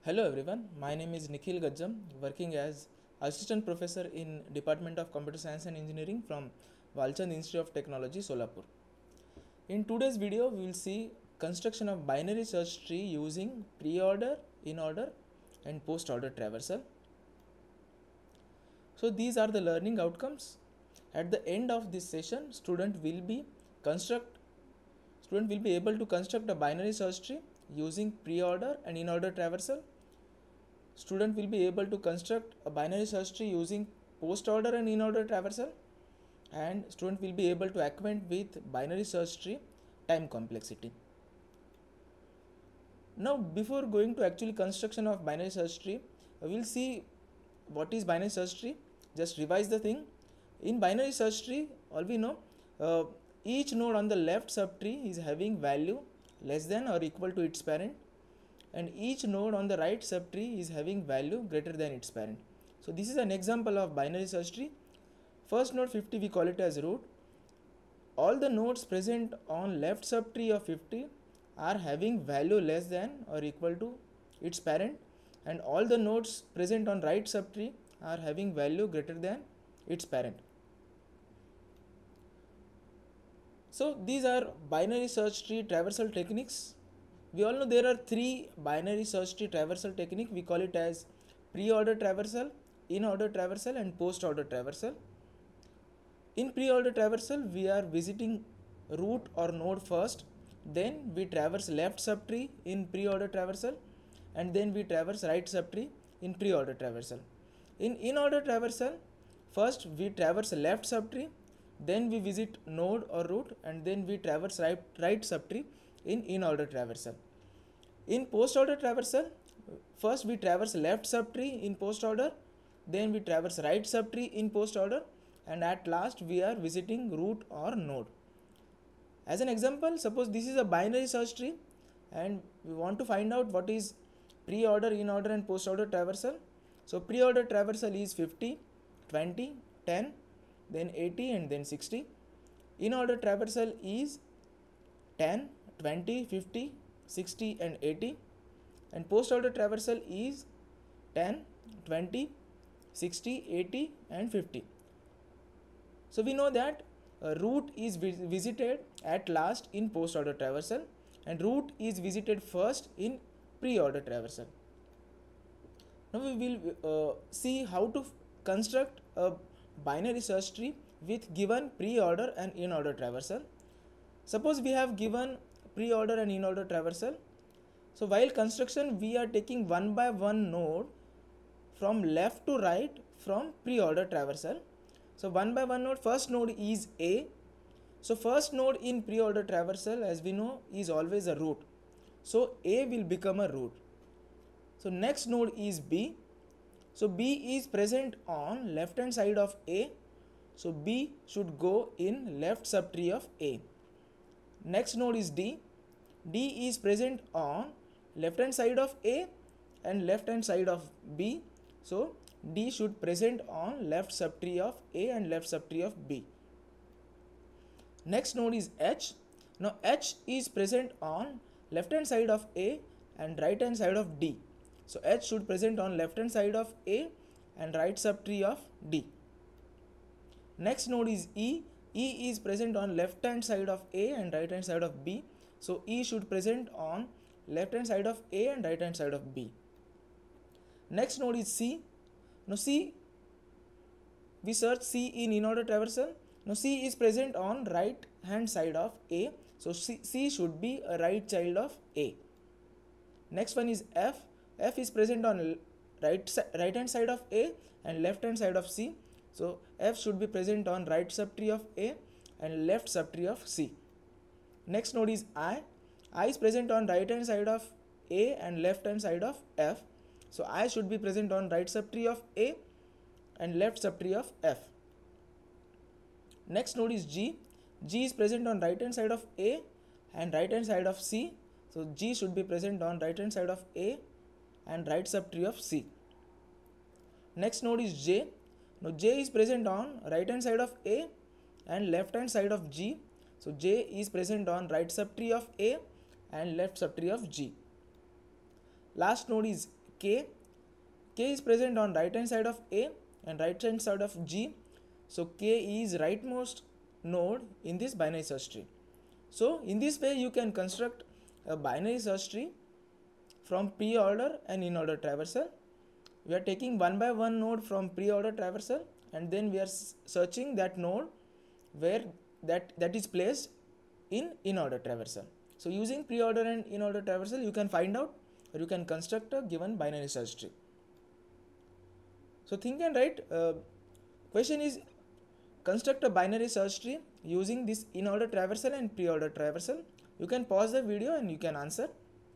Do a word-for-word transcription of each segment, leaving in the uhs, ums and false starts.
Hello everyone, my name is Nikhil Gajjam, working as Assistant Professor in Department of Computer Science and Engineering from Walchand Institute of Technology, Solapur. In today's video, we will see construction of binary search tree using pre-order, in-order and post-order traversal. So these are the learning outcomes. At the end of this session, student will be construct student will be able to construct a binary search tree using pre-order and in-order traversal. Student will be able to construct a binary search tree using post-order and in-order traversal, and student will be able to acquaint with binary search tree time complexity. Now, before going to actually construction of binary search tree, we will see what is binary search tree. Just revise the thing. In binary search tree, all we know, uh, each node on the left subtree is having value less than or equal to its parent, and each node on the right subtree is having value greater than its parent. So this is an example of binary search tree. First node fifty, we call it as root. All the nodes present on left subtree of fifty are having value less than or equal to its parent, and all the nodes present on right subtree are having value greater than its parent. So these are binary search tree traversal techniques. We all know there are three binary search tree traversal technique. We call it as pre-order traversal, in-order traversal and post-order traversal. In pre-order traversal, we are visiting root or node first, then we traverse left subtree in pre-order traversal, and then we traverse right subtree in pre-order traversal. In in-order traversal, first we traverse left subtree, then we visit node or root, and then we traverse right, right subtree in in-order traversal. In post-order traversal, first we traverse left subtree in post-order, then we traverse right subtree in post-order, and at last we are visiting root or node. As an example, suppose this is a binary search tree and we want to find out what is pre-order, in-order and post-order traversal. So pre-order traversal is fifty, twenty, ten, then eighty and then sixty. In-order traversal is ten, twenty, fifty, sixty and eighty, and post-order traversal is ten, twenty, sixty, eighty and fifty. So we know that uh, root is vis visited at last in post-order traversal, and root is visited first in pre-order traversal. Now we will uh, see how to construct a binary search tree with given pre-order and in-order traversal. Suppose we have given pre-order and in-order traversal. So while construction, we are taking one by one node from left to right from pre-order traversal. So one by one node, first node is A. So first node in pre-order traversal, as we know, is always a root. So A will become a root. So next node is B. So B is present on left hand side of A. So B should go in left subtree of A. Next node is D. D is present on left hand side of A and left hand side of B. So D should present on left subtree of A and left subtree of B. Next node is H. Now H is present on left hand side of A and right hand side of D. So H should present on left hand side of A and right subtree of D. Next node is E. E is present on left hand side of A and right hand side of B. So E should present on left hand side of A and right hand side of B. Next node is C. Now C, we search C in in-order traversal. Now C is present on right hand side of A. So C, C should be a right child of A. Next one is F. F is present on right, right hand side of A and left hand side of C. So F should be present on right subtree of A and left subtree of C. Next node is I. I is present on right hand side of A and left hand side of F. So I should be present on right subtree of A and left subtree of F. Next node is G. G is present on right hand side of A and right hand side of C. So G should be present on right hand side of A and right subtree of C. Next node is J. Now J is present on right hand side of A and left hand side of G. So J is present on right subtree of A and left subtree of G. Last node is K. K is present on right hand side of A and right hand side of G. So K is rightmost node in this binary search tree. So in this way you can construct a binary search tree from pre-order and in-order traversal. We are taking one by one node from pre-order traversal and then we are searching that node where that, that is placed in in-order traversal. So using pre-order and in-order traversal you can find out or you can construct a given binary search tree. So think and write. Uh, question is, construct a binary search tree using this in-order traversal and pre-order traversal. You can pause the video and you can answer.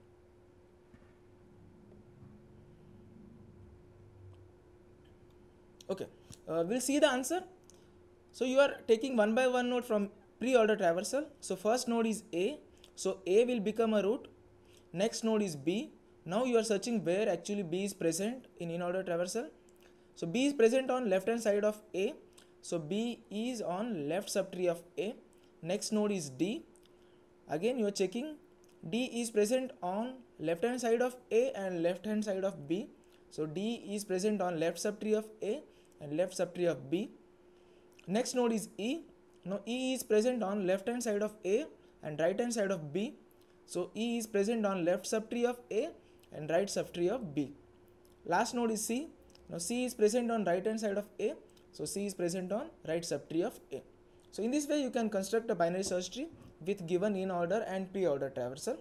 Okay, uh, we'll see the answer. So you are taking one by one node from pre-order traversal. So first node is A. So A will become a root. Next node is B. Now you are searching where actually B is present in in-order traversal. So B is present on left hand side of A. So B is on left subtree of A. Next node is D. Again you are checking D is present on left hand side of A and left hand side of B. So D is present on left subtree of A and left subtree of B. Next node is E. Now E is present on left hand side of A and right hand side of B. So E is present on left subtree of A and right subtree of B. Last node is C. Now C is present on right hand side of A. So C is present on right subtree of A. So in this way you can construct a binary search tree with given in order and pre-order traversal.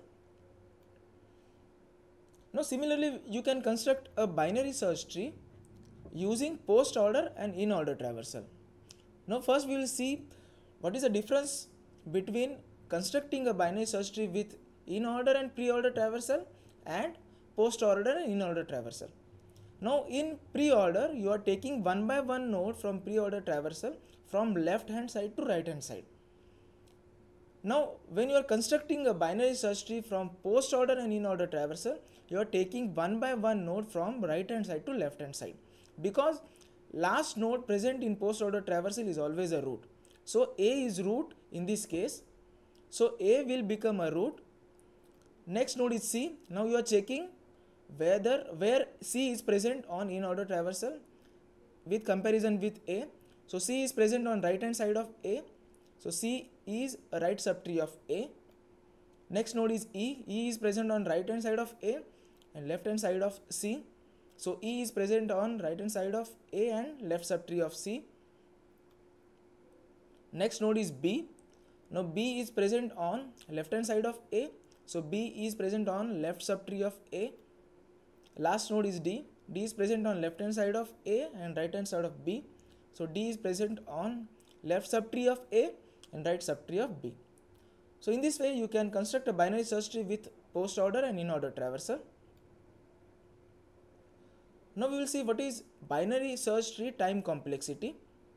Now similarly you can construct a binary search tree using post order and in order traversal. Now first we will see what is the difference between constructing a binary search tree with in order and pre-order traversal and post order and in order traversal. Now in pre-order you are taking one by one node from pre-order traversal from left hand side to right hand side. Now when you are constructing a binary search tree from post order and in order traversal, you are taking one by one node from right hand side to left hand side, because last node present in post order traversal is always a root. So A is root in this case. So A will become a root. Next node is C. Now you are checking whether where C is present on in order traversal with comparison with A. So C is present on right hand side of A. So C is a right subtree of A. Next node is E. E is present on right hand side of A and left hand side of C. So E is present on right hand side of A and left subtree of C. Next node is B. Now B is present on left hand side of A. So B is present on left subtree of A. Last node is D. D is present on left hand side of A and right hand side of B. So D is present on left subtree of A and right subtree of B. So in this way you can construct a binary search tree with post order and in order traversal. Now we will see what is binary search tree time complexity.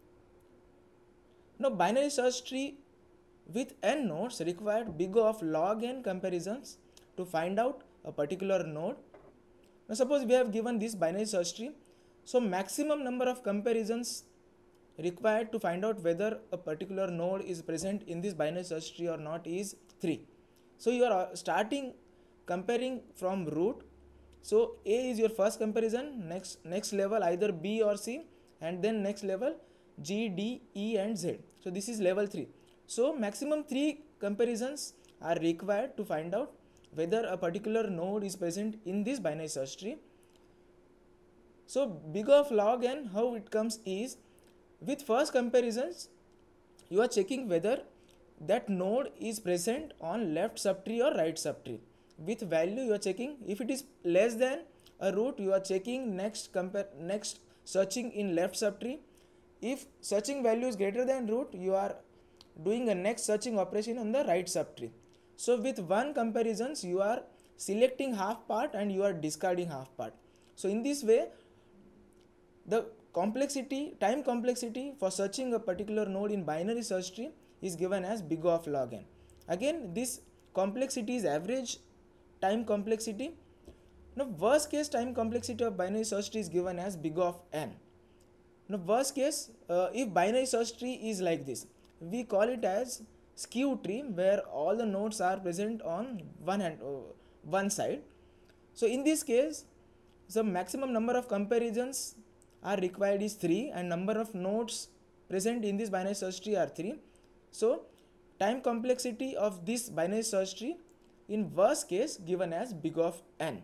Now binary search tree with n nodes require big O of log n comparisons to find out a particular node. Now suppose we have given this binary search tree. So maximum number of comparisons required to find out whether a particular node is present in this binary search tree or not is three. So you are starting comparing from root. So A is your first comparison, next next level either B or C, and then next level G, D, E and Z. So this is level three. So maximum three comparisons are required to find out whether a particular node is present in this binary search tree. So big O of log n, how it comes is, with first comparisons you are checking whether that node is present on left subtree or right subtree. With value you are checking. If it is less than a root, you are checking next compare next searching in left subtree. If searching value is greater than root, you are doing a next searching operation on the right subtree. So with one comparisons you are selecting half part and you are discarding half part. So in this way the complexity, time complexity for searching a particular node in binary search tree is given as big O of log n. Again this complexity is average time complexity. Now worst case time complexity of binary search tree is given as big O of n. Now worst case, uh, if binary search tree is like this, we call it as skew tree, where all the nodes are present on one hand, uh, one side. So in this case, the maximum number of comparisons are required is three, and number of nodes present in this binary search tree are three. So time complexity of this binary search tree in worst case given as big of n.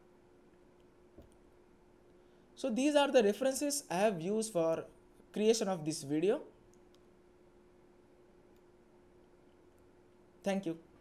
So these are the references I have used for creation of this video. Thank you.